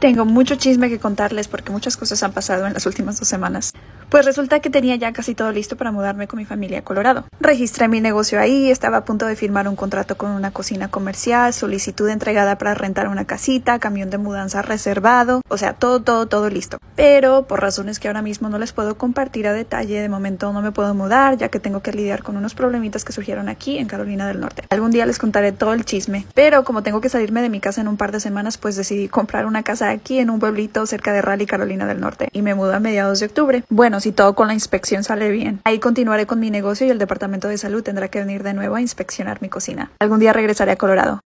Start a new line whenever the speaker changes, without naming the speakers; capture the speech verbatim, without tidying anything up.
Tengo mucho chisme que contarles porque muchas cosas han pasado en las últimas dos semanas. Pues resulta que tenía ya casi todo listo para mudarme con mi familia a Colorado. Registré mi negocio ahí, estaba a punto de firmar un contrato con una cocina comercial, solicitud entregada para rentar una casita, camión de mudanza reservado, o sea, todo, todo, todo listo. Pero por razones que ahora mismo no les puedo compartir a detalle, de momento no me puedo mudar ya que tengo que lidiar con unos problemitas que surgieron aquí en Carolina del Norte. Algún día les contaré todo el chisme, pero como tengo que salirme de mi casa en un par de semanas, pues decidí comprar una casa aquí en un pueblito cerca de Raleigh, Carolina del Norte, y me mudo a mediados de octubre. Bueno, si todo con la inspección sale bien. Ahí continuaré con mi negocio y el departamento de salud tendrá que venir de nuevo a inspeccionar mi cocina. Algún día regresaré a Colorado.